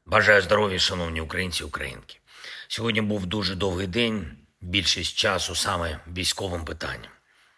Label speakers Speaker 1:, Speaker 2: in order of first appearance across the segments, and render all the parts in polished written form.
Speaker 1: Бажаю здоров'я, шановні українці і українки. Сьогодні був дуже довгий день, більшість часу саме військовим питанням.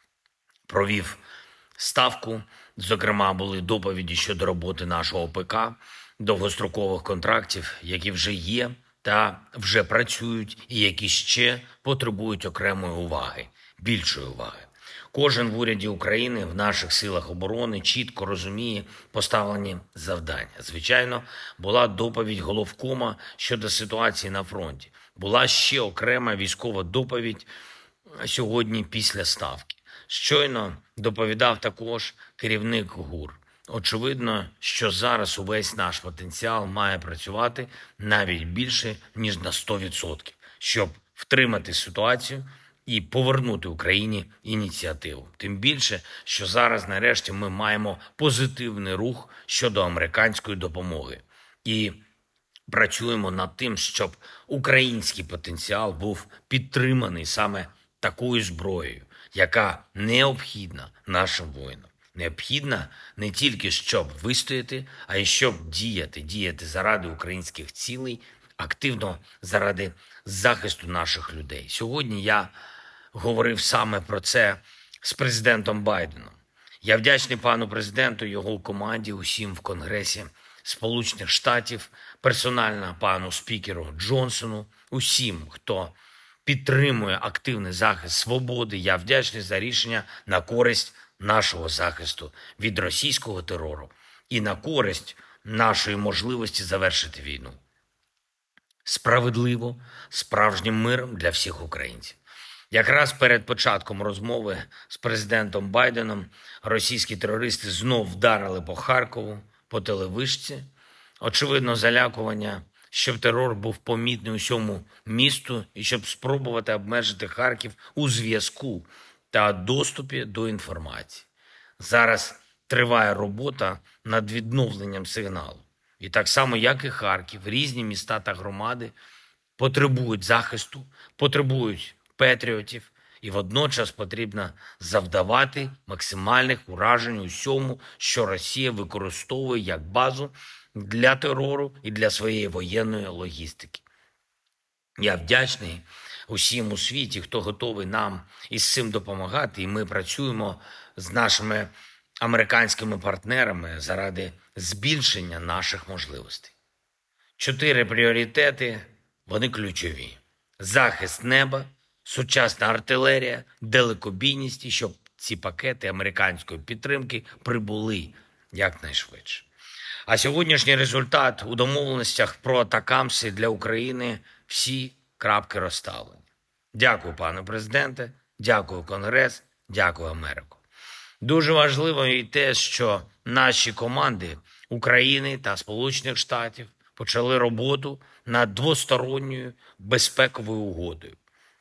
Speaker 1: Провів ставку, зокрема, були доповіді щодо роботи нашого ОПК, довгострокових контрактів, які вже є та вже працюють і які ще потребують окремої уваги, більшої уваги. Кожен в уряді України, в наших силах оборони чітко розуміє поставлені завдання. Звичайно, була доповідь головкома щодо ситуації на фронті. Була ще окрема військова доповідь сьогодні після ставки. Щойно доповідав також керівник ГУР. Очевидно, що зараз увесь наш потенціал має працювати навіть більше, ніж на 100%, щоб втримати ситуацію і повернути Україні ініціативу. Тим більше, що зараз нарешті ми маємо позитивний рух щодо американської допомоги. І працюємо над тим, щоб український потенціал був підтриманий саме такою зброєю, яка необхідна нашим воїнам. Необхідна не тільки, щоб вистояти, а й щоб діяти заради українських цілей, активно заради захисту наших людей. Сьогодні я говорив саме про це з президентом Байденом. Я вдячний пану президенту, його команді, усім в Конгресі Сполучених Штатів, персонально пану спікеру Джонсону, усім, хто підтримує активний захист свободи. Я вдячний за рішення на користь нашого захисту від російського терору і на користь нашої можливості завершити війну. Справедливо, справжнім миром для всіх українців. Якраз перед початком розмови з президентом Байденом російські терористи знов вдарили по Харкову, по телевишці. Очевидно, залякування, щоб терор був помітний усьому місту і щоб спробувати обмежити Харків у зв'язку та доступі до інформації. Зараз триває робота над відновленням сигналу. І так само, як і Харків, різні міста та громади потребують захисту, потребують патріотів, і водночас потрібно завдавати максимальних уражень усьому, що Росія використовує як базу для терору і для своєї воєнної логістики. Я вдячний усім у світі, хто готовий нам із цим допомагати, і ми працюємо з нашими американськими партнерами заради збільшення наших можливостей. 4 пріоритети, вони ключові. Захист неба, сучасна артилерія, далекобійність і щоб ці пакети американської підтримки прибули якнайшвидше. А сьогоднішній результат у домовленостях про атакамси для України – всі крапки розставлені. Дякую, пане президенте, дякую, Конгрес, дякую, Америко. Дуже важливо і те, що наші команди України та Сполучених Штатів почали роботу над двосторонньою безпековою угодою.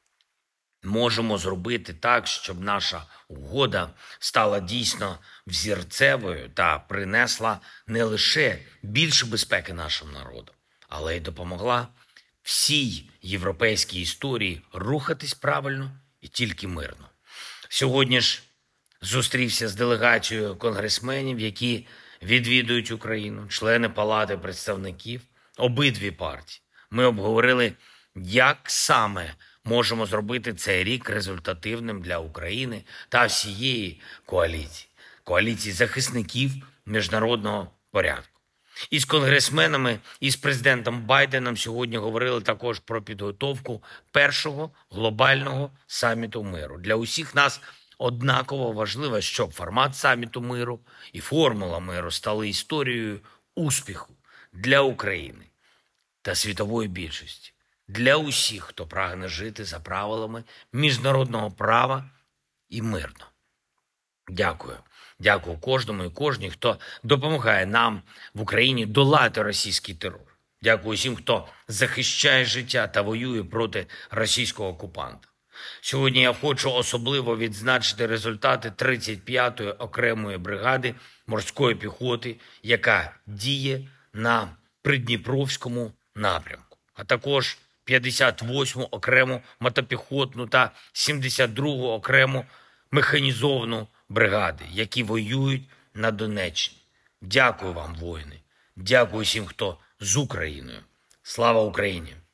Speaker 1: Можемо зробити так, щоб наша угода стала дійсно взірцевою та принесла не лише більше безпеки нашим народам, але й допомогла всій європейській історії рухатись правильно і тільки мирно. Сьогодні ж зустрівся з делегацією конгресменів, які відвідують Україну, члени Палати представників, обидві партії. Ми обговорили, як саме можемо зробити цей рік результативним для України та всієї коаліції захисників міжнародного порядку. І з конгресменами, і з президентом Байденом сьогодні говорили також про підготовку першого глобального саміту миру. Для усіх нас однаково важливо, щоб формат саміту миру і формула миру стали історією успіху для України та світової більшості. Для усіх, хто прагне жити за правилами міжнародного права і мирно. Дякую. Дякую кожному і кожній, хто допомагає нам в Україні долати російський терор. Дякую всім, хто захищає життя та воює проти російського окупанта. Сьогодні я хочу особливо відзначити результати 35-ї окремої бригади морської піхоти, яка діє на Придніпровському напрямку, а також 58-му окрему мотопіхотну та 72-гу окрему механізовану бригади, які воюють на Донеччині. Дякую вам, воїни. Дякую всім, хто з Україною. Слава Україні!